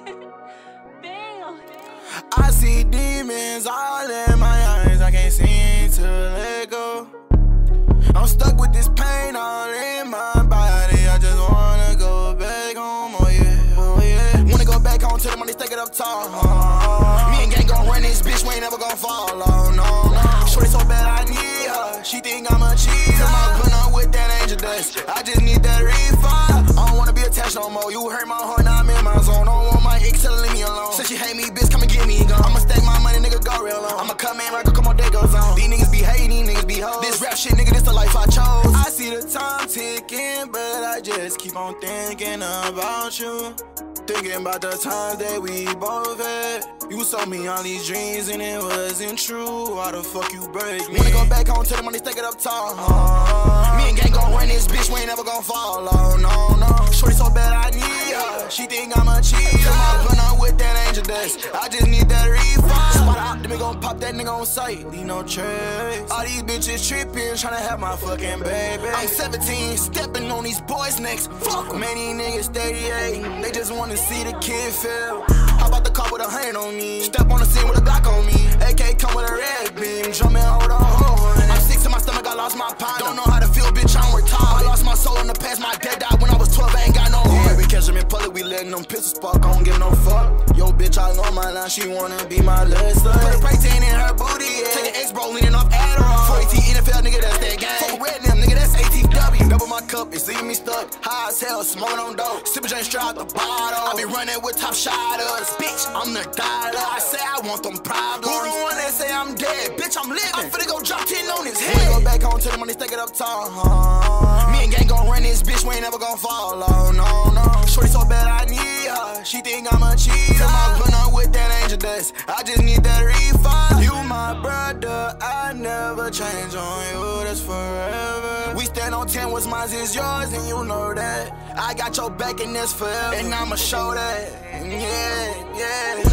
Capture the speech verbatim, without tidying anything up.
I see demons all in my eyes, I can't seem to let go. I'm stuck with this pain all in my body, I just wanna go back home, oh yeah, oh yeah. Wanna go back home till the money stack it up tall, uh, me and gang gon' run this bitch, we ain't never gon' fall, oh no, no. Shorty so bad I need her, she think I'm a cheater. I'm putting up with that angel dust, I just need that refund. I don't wanna be attached no more, you hurt my heart, now I'm in my zone. Don't want my ex, tell her leave me alone. Since she hate me, bitch, come and get me gone. I'ma stack my money, nigga, go real long. I'ma come in, right, come on, day goes on. These niggas be hating, these niggas be hoes. This rap shit, nigga, this the life I chose. I see the time ticking, but I just keep on thinking about you. Thinking about the times that we both had. You sold me all these dreams and it wasn't true. Why the fuck you break me? Wanna go back home till the money stack it up tall, uh, me and gang gon' run this bitch, we ain't never gon' fall, oh no, no. Shorty so bad I need her, she think I'm a cheater. I'm putting up with that angel dust, I just need that refund. Spot out, then we gon' pop that nigga on sight, leave no trace. All these bitches trippin', tryna have my fucking baby. I'm seventeen, stepping on these boys' necks. Fuck many niggas thirty-eight, they just wanna see the kid fail. How about the car with a hand on me? Step on the scene with a Glock on me. A K come with a red beam, drum and hold on, hold on. I'm sick to my stomach, I lost my pine. Don't know how to feel, bitch, I'm retarded. I lost my soul in the past, my dad died when I was twelve, I ain't got no heart. Yeah, we catch them in public, we letting them pistols spark, I don't give no fuck. Yo, bitch, I know my line, she wanna be my list. Put a protein in her booty, yeah. Take an X-bro, leaning off Adderall. four A T N F L, nigga, that's that gang. Fuck red them, nigga, that's A T W. Double my cup, it's leaving me stuck. High as hell, smoking on dope. Sippin' drink straight out the bottle. I be running with top shotters. Bitch, I'm the dollar. I say I want them problems. Who the one that say I'm dead? Bitch, I'm living. I'm finna go drop ten on his head. Wanna go back home till the money stack it up tall, uh, me and gang gon' run this bitch, we ain't never gon' fall, oh no, no. Shorty so bad I need her, she think I'm a cheater. I'm putting up with that angel dust, I just need that refund. You my brother, I never change on you, that's forever. We stand on ten, what's mine is yours, and you know that. I got your back and that's forever, and I'ma show that, yeah, yeah.